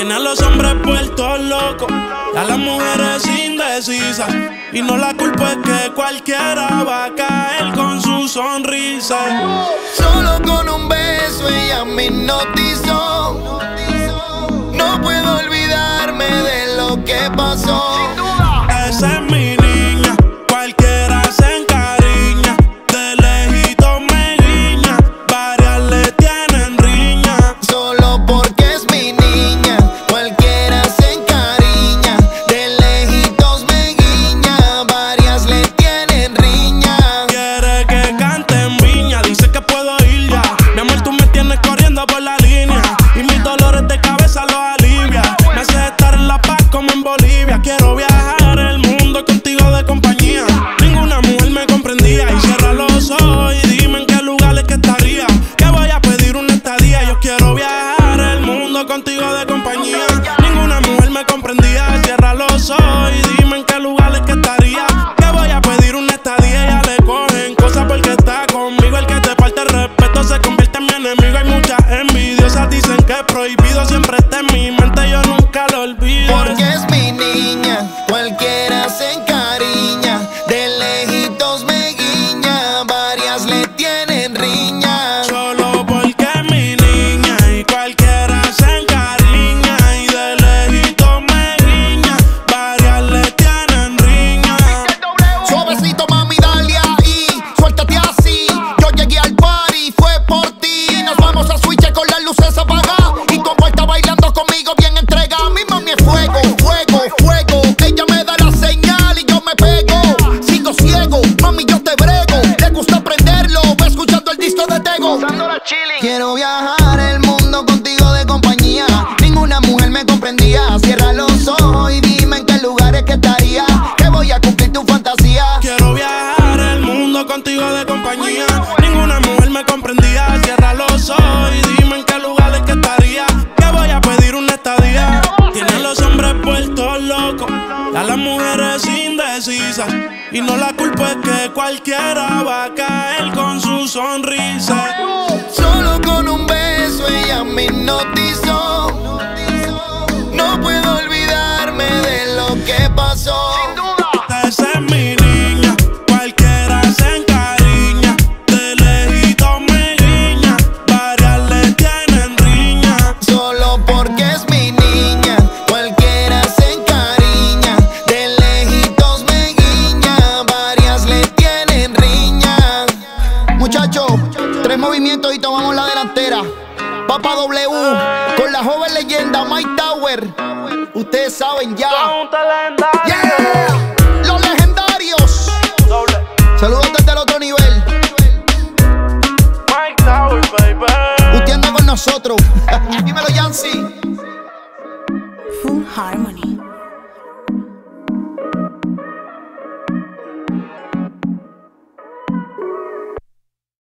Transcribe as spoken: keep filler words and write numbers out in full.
Tiene a los hombres puestos locos, a las mujeres indecisas. Y no la culpa es que cualquiera va a caer con su sonrisa. Solo con un beso ella me hipnotizó. No puedo olvidarme de lo que pasó. Esa es mi niña, cualquiera se encariña. De lejito me guiña, varias le tienen riña. Solo porque es mi niña, cualquiera se encariña. De lejitos me guiña, varias le tienen riña. Quiere que cante en Viña, dice que puedo ir ya. Mi amor, tú me tienes corriendo por la línea, y mis dolores de cabeza los alivia. Me hace estar en La Paz como en Bolivia. Quiero viajar el mundo contigo de compañía. Ninguna mujer me comprendía. Y cierra los ojos y dime en qué lugares que estaría, que voy a pedir una estadía. Yo quiero viajar el mundo contigo de compañía. Ninguna mujer me comprendía. Cierra los ojos y dime en qué lugares que estaría, que voy a pedir una estadía. Ya le cogen cosas porque está conmigo. El que te falta el respeto se convierte en mi enemigo. Hay muchas envidiosas, dicen que es prohibido. Siempre está en mi mente, yo nunca lo olvido. Porque es mi niña, cualquiera se encariña. De lejitos me guiña, varias le tienen riña. Solo porque es mi niña y cualquiera se encariña. Y de lejito me guiña, varias le tienen riña. Suavecito mami, dale ahí, suéltate así. Yo llegué al party, fue por ti. Nos vamos a switch con las luces apagadas. Y como está bailando conmigo bien entrega. Mi mami es fuego, fuego, fuego. Ella me da la señal y yo me pego. Sigo ciego, mami yo te brego. Le gusta aprenderlo, va escuchando el disco de Tego. Quiero viajar el mundo contigo de compañía. Ninguna mujer me comprendía. Cierra los ojos y dime en qué lugares que estaría, que voy a cumplir tu fantasía. Quiero viajar el mundo contigo de compañía. Ninguna mujer me comprendía. Cierra los ojos y dime en qué lugares que estaría, que voy a pedir una estadía. Tiene a los hombres puestos locos, a las mujeres indecisas. Y no la culpa es que cualquiera va a caer con su sonrisa. Solo con un beso ella me hipnotizó. No puedo olvidarme de lo que pasó. Esa es mi niña, cualquiera se encariña. De lejito me guiña, varias le tienen riña. Solo porque es mi niña, cualquiera se encariña. De lejitos me guiña, varias le tienen riña. Muchachos, tres movimientos y tomamos la delantera. Papa W con la joven leyenda Mike Tower. Ustedes saben ya. Yeah. Los legendarios. Saludos desde el otro nivel. Mike Tower, baby. Usted anda con nosotros. Dímelo, Yancy. Full Harmony.